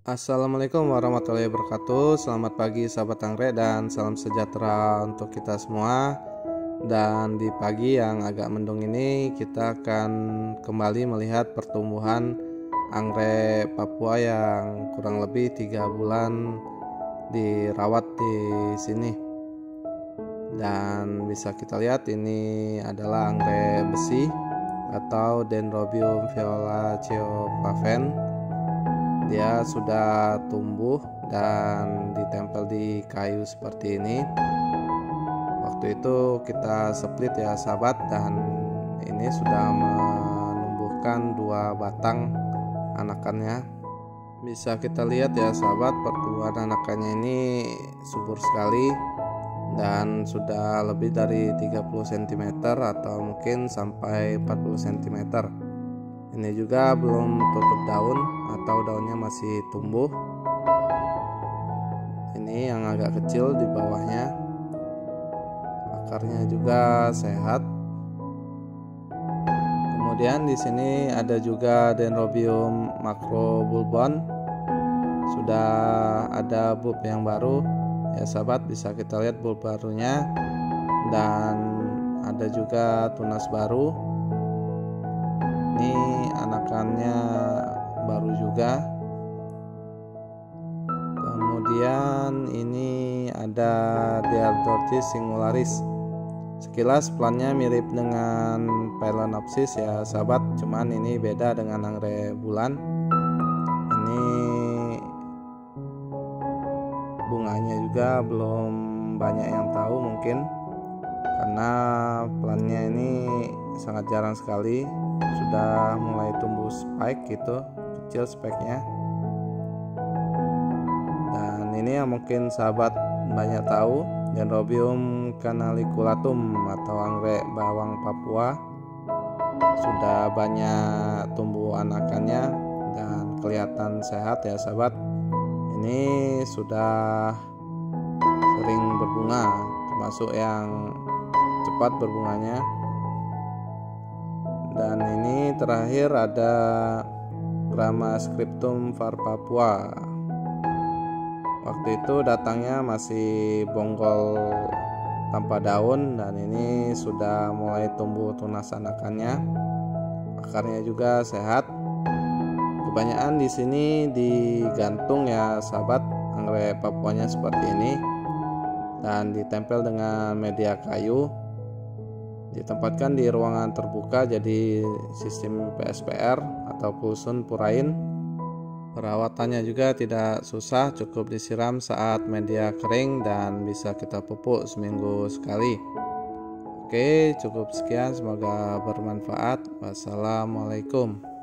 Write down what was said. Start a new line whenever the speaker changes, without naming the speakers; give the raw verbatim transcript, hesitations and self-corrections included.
Assalamualaikum warahmatullahi wabarakatuh. Selamat pagi sahabat anggrek dan salam sejahtera untuk kita semua. Dan di pagi yang agak mendung ini kita akan kembali melihat pertumbuhan anggrek Papua yang kurang lebih tiga bulan dirawat di sini. Dan bisa kita lihat ini adalah anggrek besi atau Dendrobium violaceo Paven. Dia sudah tumbuh dan ditempel di kayu seperti ini. Waktu itu kita split ya sahabat, dan ini sudah menumbuhkan dua batang anakannya. Bisa kita lihat ya sahabat, pertumbuhan anakannya ini subur sekali dan sudah lebih dari tiga puluh sentimeter atau mungkin sampai empat puluh sentimeter. Ini juga belum tutup daun atau daunnya masih tumbuh. Ini yang agak kecil di bawahnya. Akarnya juga sehat. Kemudian di sini ada juga Dendrobium macrobulbon. Sudah ada bulb yang baru. Ya sahabat, bisa kita lihat bulb barunya. Dan ada juga tunas baru. Ini anakannya baru juga. Kemudian ini ada Diardotis singularis. Sekilas plannya mirip dengan Phalaenopsis ya sahabat, cuman ini beda dengan anggrek bulan. Ini bunganya juga belum banyak yang tahu mungkin, karena plannya ini sangat jarang sekali. Sudah mulai tumbuh spike gitu, kecil spike-nya. Dan ini yang mungkin sahabat banyak tahu, Dendrobium canaliculatum atau anggrek bawang Papua. Sudah banyak tumbuh anakannya dan kelihatan sehat ya sahabat. Ini sudah sering berbunga, termasuk yang cepat berbunganya. Dan ini terakhir ada Ramascriptum var Papua. Waktu itu datangnya masih bonggol tanpa daun, dan ini sudah mulai tumbuh tunas anakannya. Akarnya juga sehat. Kebanyakan di sini digantung ya sahabat, anggrek Papuanya seperti ini, dan ditempel dengan media kayu. Ditempatkan di ruangan terbuka, jadi sistem P S P R atau Pulsun Purain. Perawatannya juga tidak susah, cukup disiram saat media kering dan bisa kita pupuk seminggu sekali. Oke, cukup sekian, semoga bermanfaat. Wassalamualaikum.